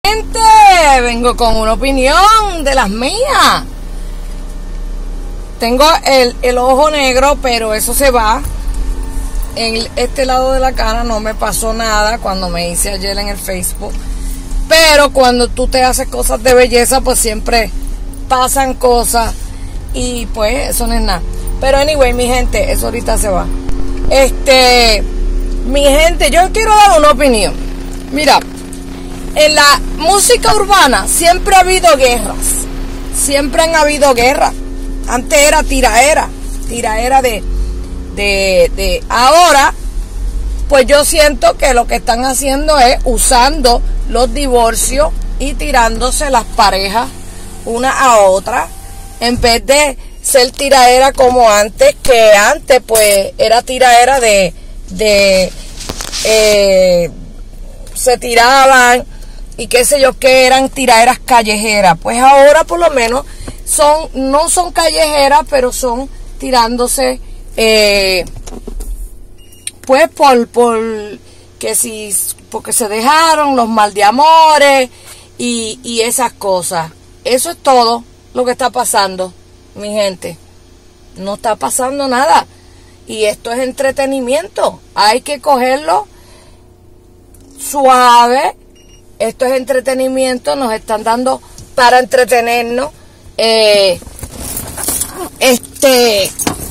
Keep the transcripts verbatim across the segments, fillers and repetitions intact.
Gente, vengo con una opinión de las mías. Tengo el, el ojo negro, pero eso se va. En este lado de la cara no me pasó nada cuando me hice ayer en el Facebook. Pero cuando tú te haces cosas de belleza, pues siempre pasan cosas. Y pues eso no es nada. Pero anyway, mi gente, eso ahorita se va. Este, mi gente, yo quiero dar una opinión. Mira, en la música urbana siempre ha habido guerras. Siempre han habido guerras. Antes era tiraera. Tiraera de, de, de... Ahora, pues yo siento que lo que están haciendo es usando los divorcios y tirándose las parejas una a otra. En vez de ser tiraera como antes, que antes pues era tiraera de... de eh, se tiraban y qué sé yo qué, eran tiraderas callejeras. Pues ahora por lo menos son, no son callejeras, pero son tirándose eh, pues por, por que si, porque se dejaron, los mal de amores y, y esas cosas. Eso es todo lo que está pasando, mi gente. No está pasando nada. Y esto es entretenimiento. Hay que cogerlo suave. Esto es entretenimiento. Nos están dando para entretenernos. Eh, este...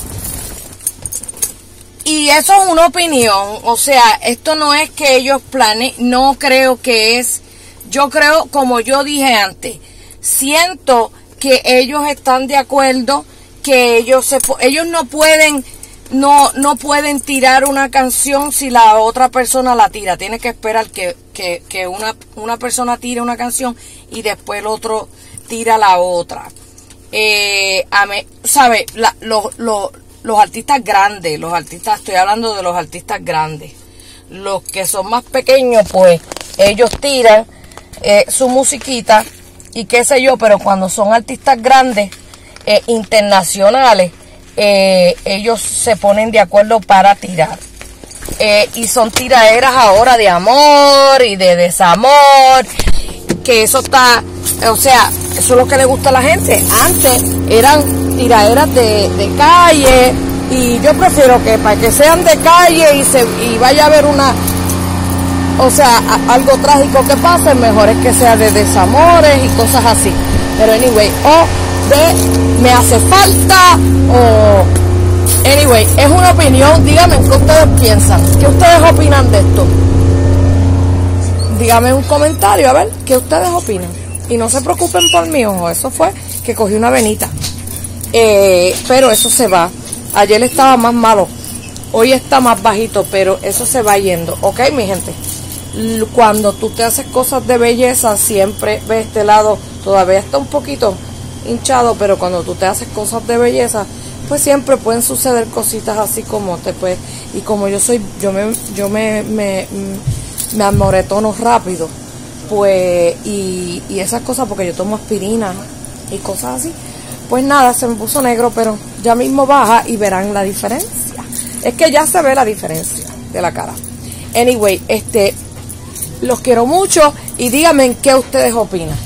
Y eso es una opinión. O sea, esto no es que ellos planeen. No creo que es... Yo creo, como yo dije antes, siento que ellos están de acuerdo, que ellos se, ellos no pueden no no pueden tirar una canción si la otra persona la tira. Tiene que esperar que, que, que una, una persona tire una canción y después el otro tira la otra. Eh, a mí, ¿sabe? La, los, los, los artistas grandes, los artistas, estoy hablando de los artistas grandes. Los que son más pequeños, pues ellos tiran eh, su musiquita y qué sé yo, pero cuando son artistas grandes, eh, internacionales, eh, ellos se ponen de acuerdo para tirar. Eh, y son tiraderas ahora de amor y de desamor, que eso está, o sea, eso es lo que le gusta a la gente. Antes eran tiraderas de, de calle, y yo prefiero que para que sean de calle y, se, y vaya a haber una... O sea, a, algo trágico que pase, mejor es que sea de desamores y cosas así. Pero anyway, o de me hace falta, o... Anyway, es una opinión. Díganme qué ustedes piensan. ¿Qué ustedes opinan de esto? Díganme un comentario, a ver, ¿qué ustedes opinan? Y no se preocupen por mí, ojo, eso fue que cogí una venita. Eh, pero eso se va. Ayer estaba más malo. Hoy está más bajito, pero eso se va yendo. ¿Ok, mi gente? Cuando tú te haces cosas de belleza, siempre ve este lado, todavía está un poquito hinchado, pero cuando tú te haces cosas de belleza, pues siempre pueden suceder cositas así como te pues, y como yo soy, yo me, yo me, me, me amoretono rápido, pues, y, y esas cosas, porque yo tomo aspirina y cosas así, pues nada, se me puso negro, pero ya mismo baja y verán la diferencia. Es que ya se ve la diferencia de la cara. Anyway, este... los quiero mucho y díganme qué ustedes opinan.